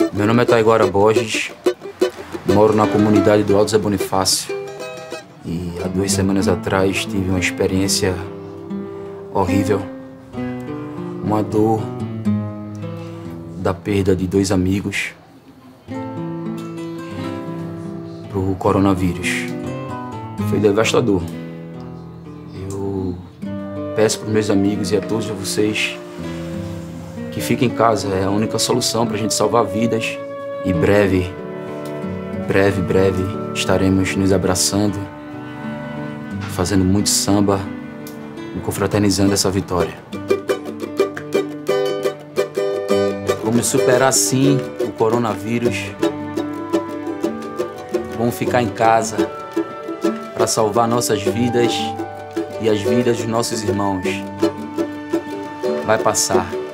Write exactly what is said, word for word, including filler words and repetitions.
Meu nome é Taiguara Borges, moro na comunidade do Alto Zé Bonifácio e há duas semanas atrás tive uma experiência horrível, uma dor da perda de dois amigos pro coronavírus. Foi devastador. Eu peço para meus amigos e a todos vocês que fiquem em casa, é a única solução para a gente salvar vidas. E breve, breve, breve estaremos nos abraçando, fazendo muito samba e confraternizando essa vitória. Vamos superar sim o coronavírus. Vamos ficar em casa para salvar nossas vidas e as vidas dos nossos irmãos. Vai passar.